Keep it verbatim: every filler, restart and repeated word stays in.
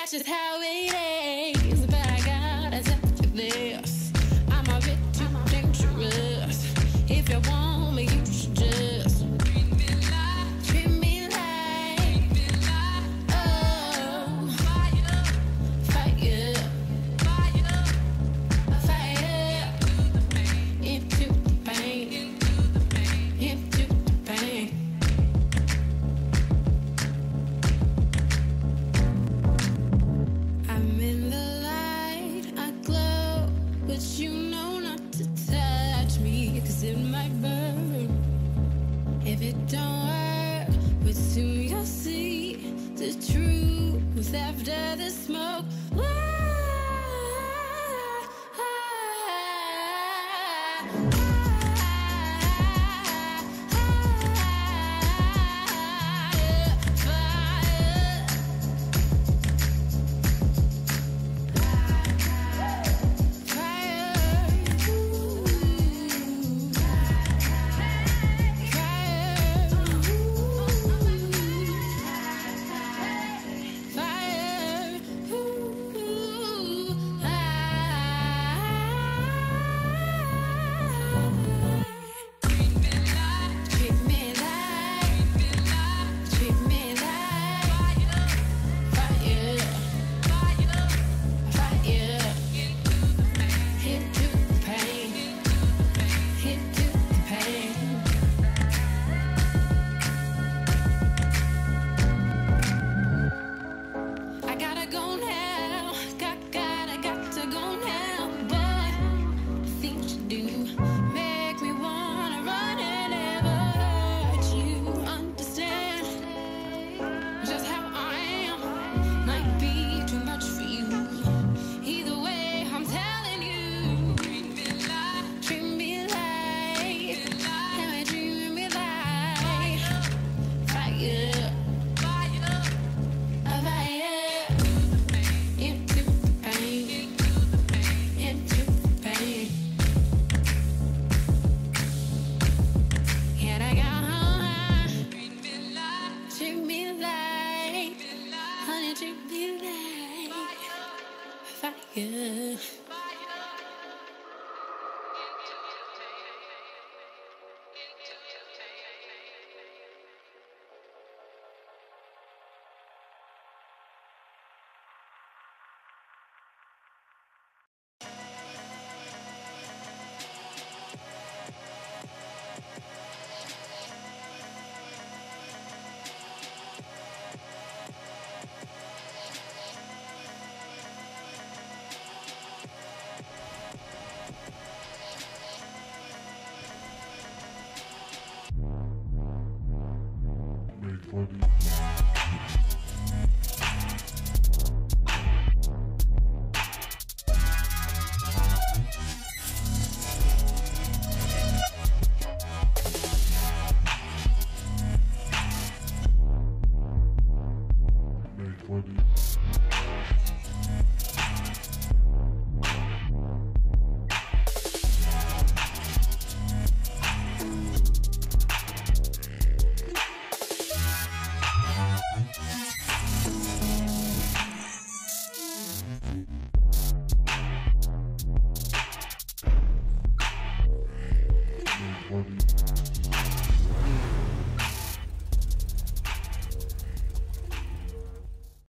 That's just how it is. But I gotta tell you this, I'm a bit too dangerous. If you want me, you should just treat me like, treat me like, treat me like, oh, fire, fire, fire, fire, into the pain, into the pain, into the pain. I'm in the light, I glow, but you know not to touch me, 'cause it might burn. If it don't work, but soon you'll see the truth after the smoke. What?